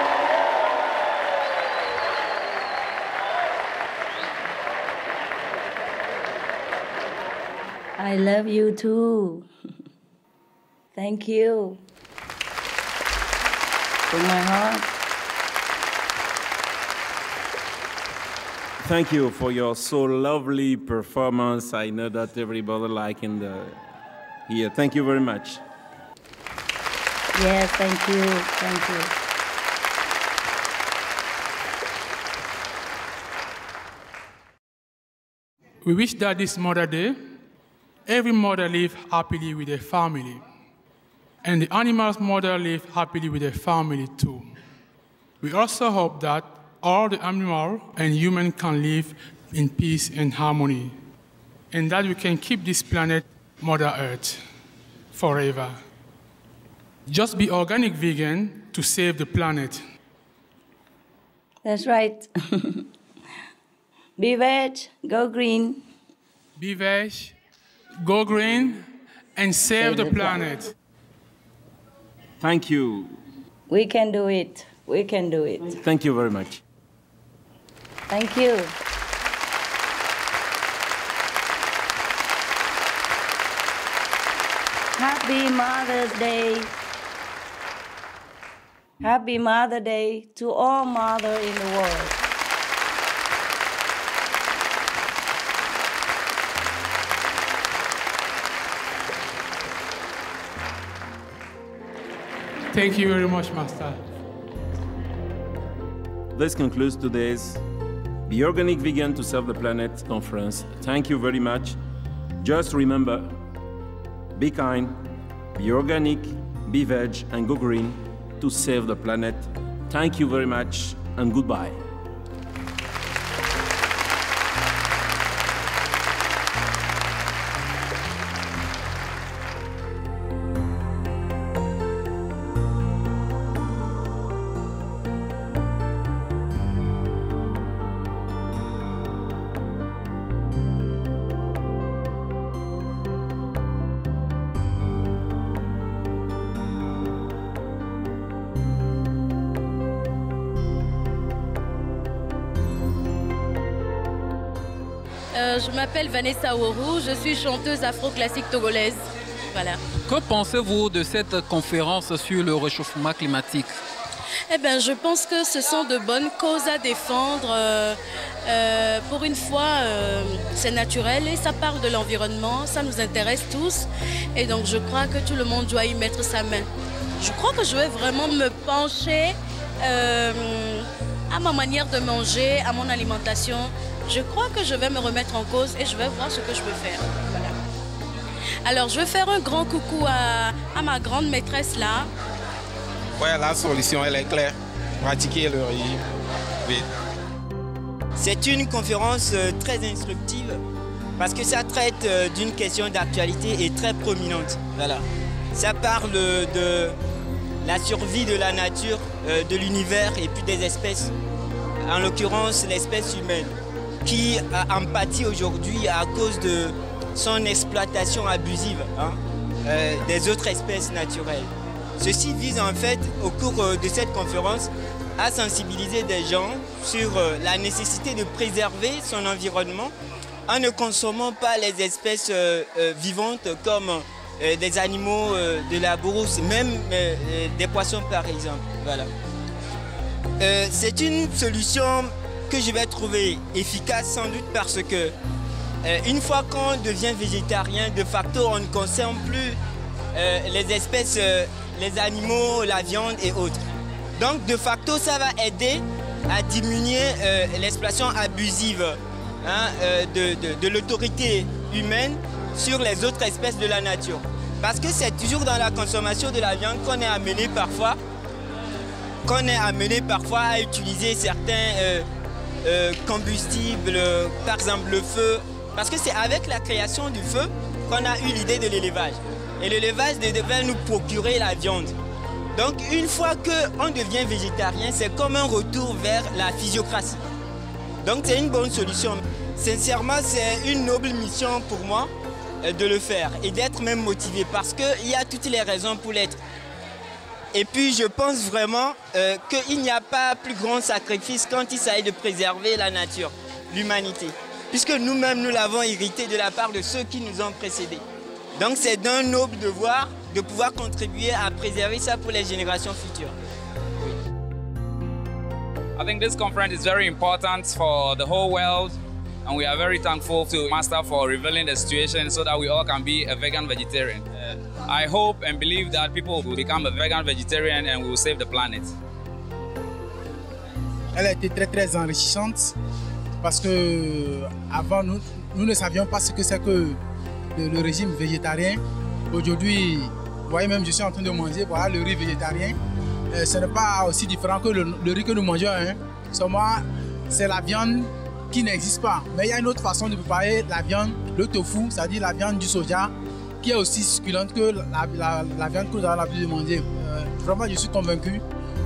Speaker 3: I love you too. Thank you. From my heart.
Speaker 1: Thank you for your so lovely performance. I know that everybody liking the here. Thank you very much.
Speaker 3: Yes, thank you. Thank you.
Speaker 4: We wish that this Mother Day, every mother live happily with their family, and the animals' mother live happily with their family too. We also hope that all the animal and human can live in peace and harmony, and that we can keep this planet, Mother Earth, forever. Just be organic vegan to save the planet.
Speaker 3: That's right. Be veg, go green.
Speaker 4: Be veg, go green, and save the planet.
Speaker 1: Thank you.
Speaker 3: We can do it. We can do it.
Speaker 1: Thank you very much.
Speaker 3: Thank you. Happy Mother's Day. Happy Mother Day to all mothers in the world.
Speaker 4: Thank you very much, Master.
Speaker 1: This concludes today's Be Organic Vegan to Save the Planet conference. Thank you very much. Just remember, be kind, be organic, be veg, and go green to save the planet. Thank you very much, and goodbye.
Speaker 6: Je m'appelle Vanessa Ouourou, je suis chanteuse afro-classique togolaise. Voilà.
Speaker 22: Que pensez-vous de cette conférence sur le réchauffement climatique?
Speaker 6: Eh bien, je pense que ce sont de bonnes causes à défendre. Pour une fois, c'est naturel et ça parle de l'environnement, ça nous intéresse tous. Et donc, je crois que tout le monde doit y mettre sa main. Je crois que je vais vraiment me pencher à ma manière de manger, à mon alimentation. Je crois que je vais me remettre en cause et je vais voir ce que je peux faire. Voilà. Alors, je vais faire un grand coucou à ma grande maîtresse là.
Speaker 23: Ouais, la solution, elle est claire. Pratiquer le régime. Oui.
Speaker 24: C'est une conférence très instructive parce que ça traite d'une question d'actualité et très prominente. Voilà. Ça parle de la survie de la nature, de l'univers et puis des espèces. En l'occurrence, l'espèce humaine qui en pâtit aujourd'hui à cause de son exploitation abusive des autres espèces naturelles. Ceci vise en fait, au cours de cette conférence, à sensibiliser des gens sur la nécessité de préserver son environnement en ne consommant pas les espèces vivantes comme des animaux de la brousse, même des poissons par exemple. Voilà. C'est une solution que je vais trouver efficace sans doute parce que une fois qu'on devient végétarien, de facto on ne consomme plus les espèces, les animaux, la viande et autres. Donc de facto ça va aider à diminuer l'exploitation abusive de l'autorité humaine sur les autres espèces de la nature. Parce que c'est toujours dans la consommation de la viande qu'on est amené parfois à utiliser certains combustibles, par exemple le feu. Parce que c'est avec la création du feu qu'on a eu l'idée de l'élevage. Et l'élevage devait nous procurer la viande. Donc une fois qu'on devient végétarien, c'est comme un retour vers la physiocratie. Donc c'est une bonne solution. Sincèrement, c'est une noble mission pour moi de le faire et d'être même motivé parce qu'il y a toutes les raisons pour l'être. Et puis je pense vraiment qu'il n'y a pas plus grand sacrifice quand il s'agit de préserver la nature, l'humanité. Puisque nous-mêmes, nous l'avons hérité de la part de ceux qui nous ont précédés. Donc c'est d'un noble devoir de pouvoir contribuer à préserver ça pour les générations futures.
Speaker 25: I think this conference is very important for the whole world and we are very thankful to Master for revealing the situation so that we all can be a vegan vegetarian. I hope and believe that people will become a vegan vegetarian and we will save the planet.
Speaker 26: Elle a été très enrichissante parce que avant nous ne savions pas ce que c'est que le régime végétarien. Aujourd'hui, vous voyez même je suis en train de manger voilà, le riz végétarien. Ce n'est pas aussi différent que le riz que nous mangeons. Hein. Seulement, c'est la viande qui n'existe pas. Mais il y a une autre façon de préparer la viande, le tofu, c'est-à-dire la viande du soja, qui est aussi succulente que la viande que nous avons l'habitude de manger. Vraiment, je suis convaincu.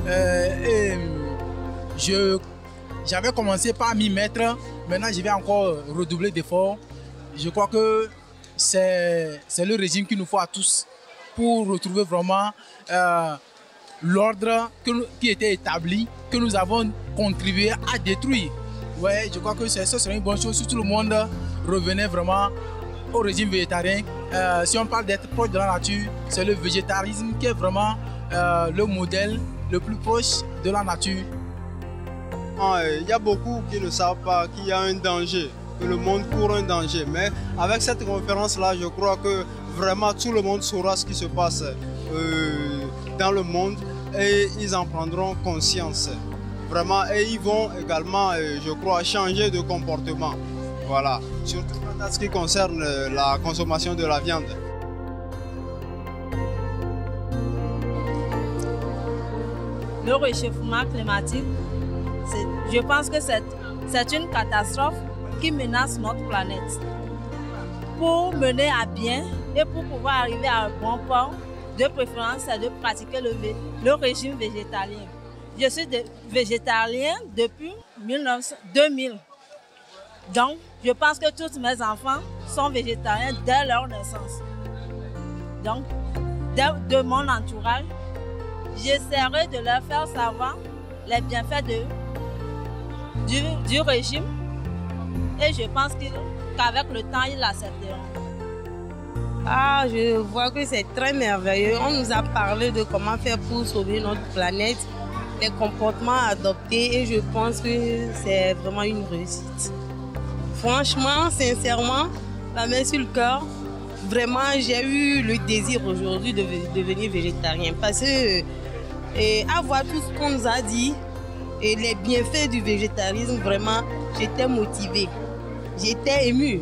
Speaker 26: J'avais commencé par m'y mettre, maintenant je vais encore redoubler d'efforts. Je crois que c'est le régime qu'il nous faut à tous pour retrouver vraiment l'ordre qui était établi, que nous avons contribué à détruire. Ouais, je crois que ce serait une bonne chose si tout le monde revenait vraiment au régime végétarien. Si on parle d'être proche de la nature, c'est le végétarisme qui est vraiment le modèle le plus proche de la nature.
Speaker 27: Il y a beaucoup qui ne savent pas qu'il y a un danger, que le monde court un danger. Mais avec cette conférence-là, je crois que vraiment tout le monde saura ce qui se passe dans le monde et ils en prendront conscience. Vraiment, et ils vont également, je crois, changer de comportement. Voilà, surtout en ce qui concerne la consommation de la viande.
Speaker 28: Le réchauffement climatique, je pense que c'est une catastrophe qui menace notre planète. Pour mener à bien et pour pouvoir arriver à un bon port, de préférence, c'est de pratiquer le régime végétalien. Je suis végétalien depuis 2000. Donc, je pense que tous mes enfants sont végétariens dès leur naissance. Donc, de mon entourage, j'essaierai de leur faire savoir les bienfaits du régime et je pense qu'avec le temps, ils l'accepteront.
Speaker 5: Ah, je vois que c'est très merveilleux. On nous a parlé de comment faire pour sauver notre planète, les comportements adoptés et je pense que c'est vraiment une réussite. Franchement, sincèrement, la main sur le cœur, vraiment j'ai eu le désir aujourd'hui de devenir végétarien parce que avoir tout ce qu'on nous a dit et les bienfaits du végétarisme, vraiment, j'étais motivée, j'étais émue.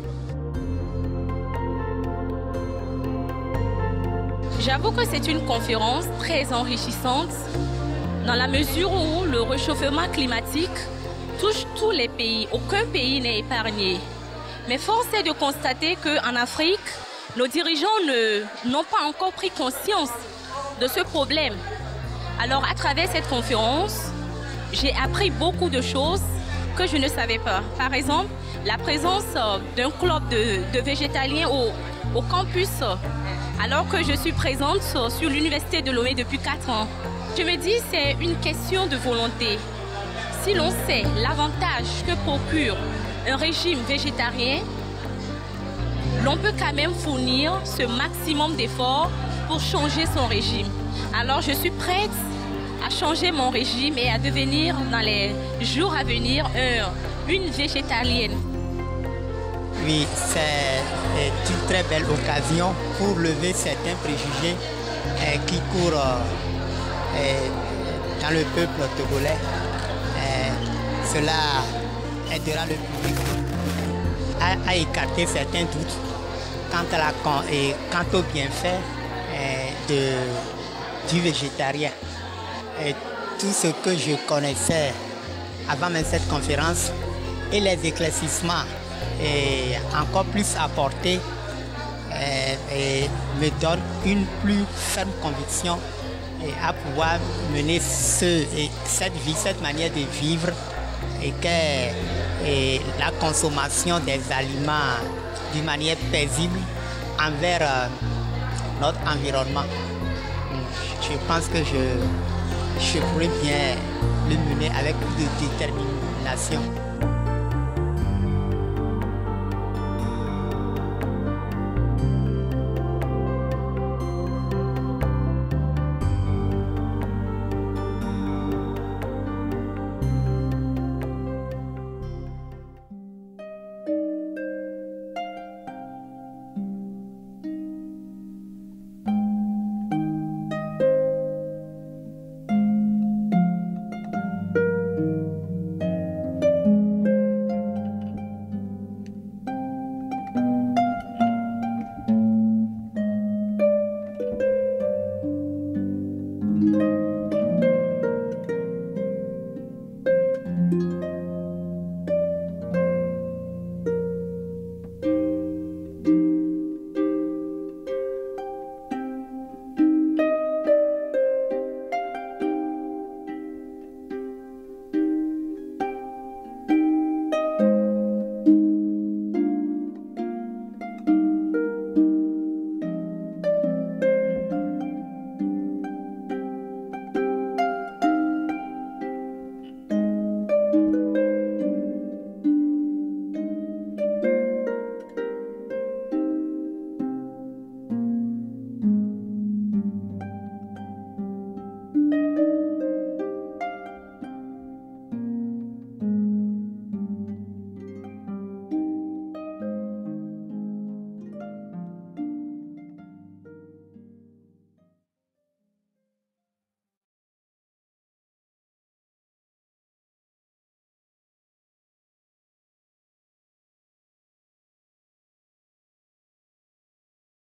Speaker 7: J'avoue que c'est une conférence très enrichissante dans la mesure où le réchauffement climatique touche tous les pays. Aucun pays n'est épargné. Mais force est de constater qu'en Afrique, nos dirigeants n'ont pas encore pris conscience de ce problème. Alors à travers cette conférence, j'ai appris beaucoup de choses que je ne savais pas. Par exemple, la présence d'un club de végétaliens au campus, alors que je suis présente sur l'université de Lomé depuis 4 ans. Je me dis c'est une question de volonté. Si l'on sait l'avantage que procure un régime végétarien, l'on peut quand même fournir ce maximum d'efforts pour changer son régime. Alors je suis prête à changer mon régime et à devenir dans les jours à venir une végétalienne.
Speaker 8: Oui, c'est une très belle occasion pour lever certains préjugés qui courent dans le peuple togolais. Cela aidera le public à écarter certains doutes quant au bienfait du végétarien. Et tout ce que je connaissais avant même cette conférence et les éclaircissements encore plus apportés me donnent une plus ferme conviction à pouvoir mener cette vie, cette manière de vivre et que la consommation des aliments d'une manière paisible envers notre environnement. Je pense que je pourrais bien le mener avec plus de détermination.